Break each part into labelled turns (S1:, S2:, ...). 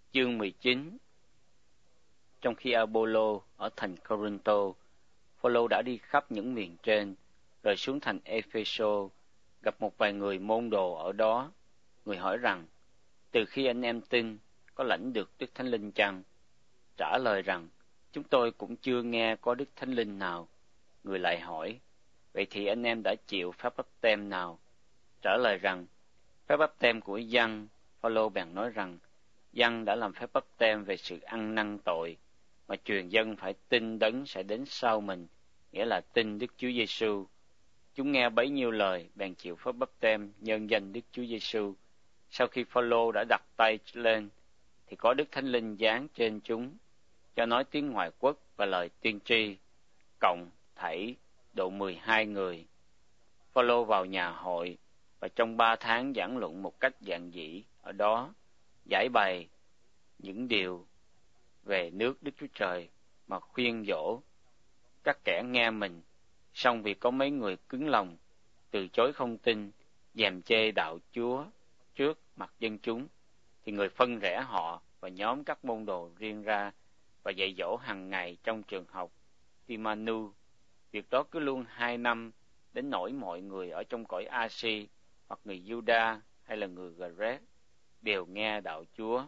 S1: Chương 19. Trong khi Apollo ở thành Corinto, Phaolô đã đi khắp những miền trên, rồi xuống thành Ephesos, gặp một vài người môn đồ ở đó. Người hỏi rằng, từ khi anh em tin, có lãnh được Đức Thánh Linh chăng? Trả lời rằng, chúng tôi cũng chưa nghe có Đức Thánh Linh nào. Người lại hỏi, vậy thì anh em đã chịu phép báp têm nào? Trả lời rằng, phép báp têm của Giăng. Phaolô bèn nói rằng, Giăng đã làm phép báp têm về sự ăn năn tội, mà truyền dân phải tin Đấng sẽ đến sau mình, nghĩa là tin Đức Chúa Giêsu. Chúng nghe bấy nhiêu lời, bèn chịu phép báp têm nhân danh Đức Chúa Giêsu. Sau khi Phaolô đã đặt tay lên, thì có Đức Thánh Linh giáng trên chúng, cho nói tiếng ngoại quốc và lời tiên tri, cộng thảy độ 12 người. Phaolô vào nhà hội và trong 3 tháng giảng luận một cách giản dị ở đó, giải bày những điều về nước Đức Chúa Trời mà khuyên dỗ các kẻ nghe mình. Song vì có mấy người cứng lòng, từ chối không tin, dèm chê đạo Chúa trước mặt dân chúng, thì người phân rẽ họ và nhóm các môn đồ riêng ra và dạy dỗ hàng ngày trong trường học Timanu. Việc đó cứ luôn 2 năm, đến nỗi mọi người ở trong cõi Asi, hoặc người Juda hay là người Gret, đều nghe đạo Chúa.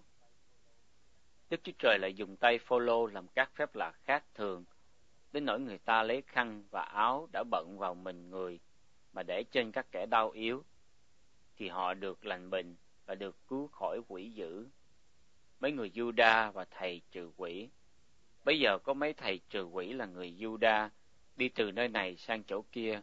S1: Đức Chúa Trời lại dùng tay Phaolô làm các phép lạ khác thường, đến nỗi người ta lấy khăn và áo đã bận vào mình người mà để trên các kẻ đau yếu, thì họ được lành bệnh và được cứu khỏi quỷ dữ. Mấy người Juda và thầy trừ quỷ. Bây giờ có mấy thầy trừ quỷ là người Juda đi từ nơi này sang chỗ kia,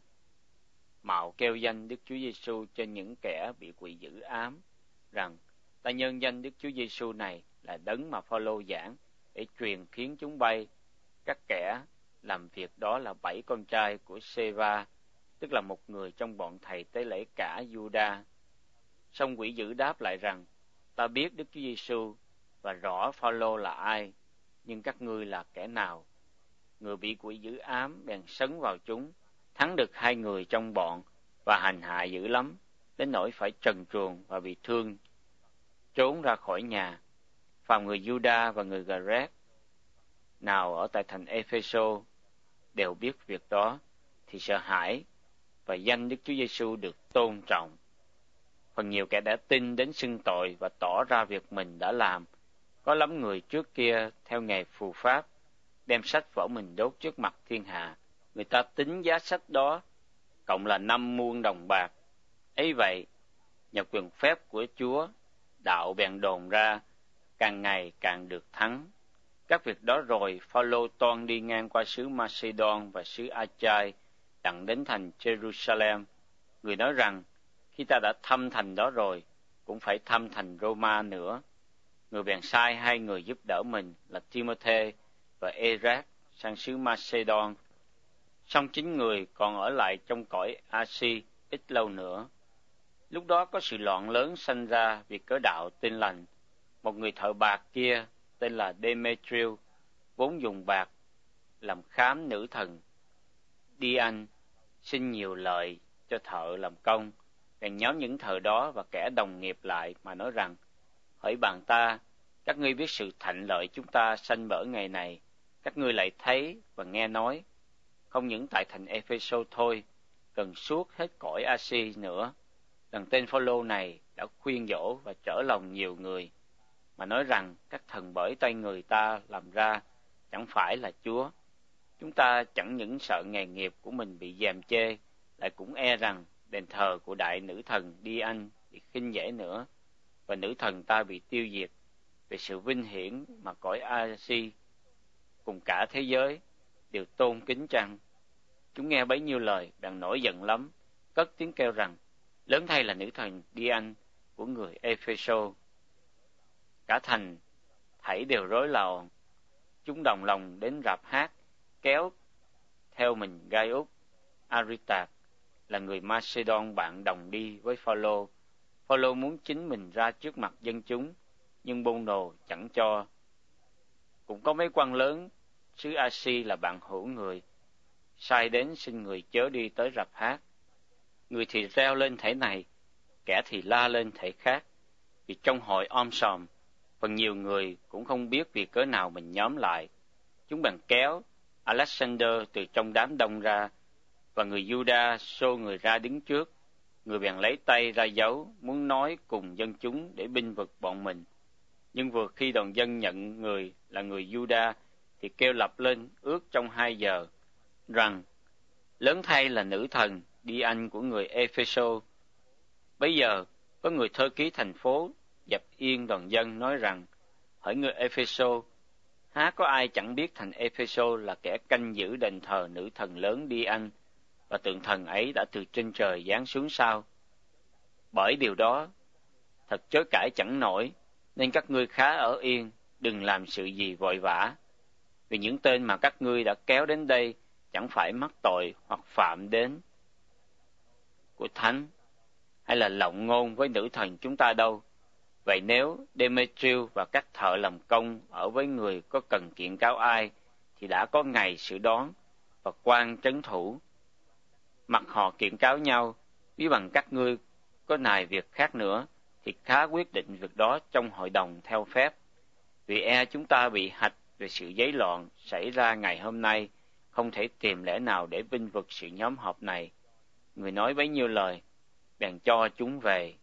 S1: mạo kêu danh Đức Chúa Giêsu trên những kẻ bị quỷ dữ ám, rằng ta nhân danh Đức Chúa Giêsu này là Đấng mà Phaolô giảng, để truyền khiến chúng bay. Các kẻ làm việc đó là 7 con trai của Sê-va, tức là một người trong bọn thầy tế lễ cả Juda. Song quỷ dữ đáp lại rằng, ta biết Đức Chúa Giêsu và rõ Phaolô là ai, nhưng các ngươi là kẻ nào? Người bị quỷ dữ ám bèn sấn vào chúng, thắng được 2 người trong bọn và hành hạ dữ lắm, đến nỗi phải trần truồng và bị thương, trốn ra khỏi nhà. Phàm người Juda và người Gret nào ở tại thành Ephesos đều biết việc đó, thì sợ hãi và danh Đức Chúa Giêsu được tôn trọng. Phần nhiều kẻ đã tin đến xưng tội và tỏ ra việc mình đã làm. Có lắm người trước kia theo nghề phù pháp, đem sách vở mình đốt trước mặt thiên hạ. Người ta tính giá sách đó cộng là 5 muôn đồng bạc. Ấy vậy, nhờ quyền phép của Chúa, đạo bèn đồn ra, càng ngày càng được thắng. Các việc đó rồi, Phaolô toan đi ngang qua xứ Macedon và xứ Achai, đặng đến thành Jerusalem. Người nói rằng, khi ta đã thăm thành đó rồi, cũng phải thăm thành Roma nữa. Người bèn sai 2 người giúp đỡ mình là Timôthê và Erác sang xứ Macedon. Song chính người còn ở lại trong cõi Asi ít lâu nữa. Lúc đó có sự loạn lớn sanh ra vì cớ đạo tin lành. Một người thợ bạc kia tên là Demetriu, vốn dùng bạc làm khám nữ thần Dian, xin nhiều lợi cho thợ làm công. Bèn nhóm những thợ đó và kẻ đồng nghiệp lại mà nói rằng, hỡi bạn ta, các ngươi biết sự thạnh lợi chúng ta sanh bởi ngày này, các ngươi lại thấy và nghe nói, không những tại thành Ephesos thôi, gần suốt hết cõi Asi nữa. Lần tên Phaolô này đã khuyên dỗ và trở lòng nhiều người, mà nói rằng các thần bởi tay người ta làm ra chẳng phải là Chúa. Chúng ta chẳng những sợ nghề nghiệp của mình bị gièm chê, lại cũng e rằng đền thờ của đại nữ thần Dian bị khinh dễ nữa, và nữ thần ta bị tiêu diệt về sự vinh hiển mà cõi Asi cùng cả thế giới đều tôn kính chăng. Chúng nghe bấy nhiêu lời bèn nổi giận lắm, cất tiếng kêu rằng, lớn thay là nữ thần Dian của người Ephesos. Cả thành thảy đều rối loạn. Chúng đồng lòng đến rạp hát, kéo theo mình Gai-úc, Aristarch là người Macedon bạn đồng đi với Phaolô. Phaolô muốn chính mình ra trước mặt dân chúng, nhưng môn đồ chẳng cho. Cũng có mấy quan lớn xứ Asi là bạn hữu người, sai đến xin người chớ đi tới rạp hát. Người thì reo lên thể này, kẻ thì la lên thể khác, vì trong hội om sòm, Phần nhiều người cũng không biết vì cớ nào mình nhóm lại. Chúng bèn kéo Alexander từ trong đám đông ra, và người Juda xô người ra đứng trước. Người bèn lấy tay ra dấu, muốn nói cùng dân chúng để binh vực bọn mình. Nhưng vừa khi đoàn dân nhận người là người Juda, thì kêu lập lên ước trong 2 giờ, rằng lớn thay là nữ thần Đi-anh của người Epheso. Bấy giờ có người thơ ký thành phố dập yên đoàn dân, nói rằng: hỡi người Epheso, há có ai chẳng biết thành Epheso là kẻ canh giữ đền thờ nữ thần lớn Đi-anh, và tượng thần ấy đã từ trên trời giáng xuống sao? Bởi điều đó thật chối cãi chẳng nổi, nên các ngươi khá ở yên, đừng làm sự gì vội vã. Vì những tên mà các ngươi đã kéo đến đây chẳng phải mắc tội hoặc phạm đến của thánh, hay là lộng ngôn với nữ thần chúng ta đâu. Vậy nếu Demetriu và các thợ làm công ở với người có cần kiện cáo ai, thì đã có ngày xử đoán và quan trấn thủ. Mặc họ kiện cáo nhau, ví bằng các ngươi có nài việc khác nữa, thì khá quyết định việc đó trong hội đồng theo phép. Vì chúng ta bị hạch về sự giấy loạn xảy ra ngày hôm nay, không thể tìm lẽ nào để binh vực sự nhóm họp này. Người nói bấy nhiêu lời, bèn cho chúng về.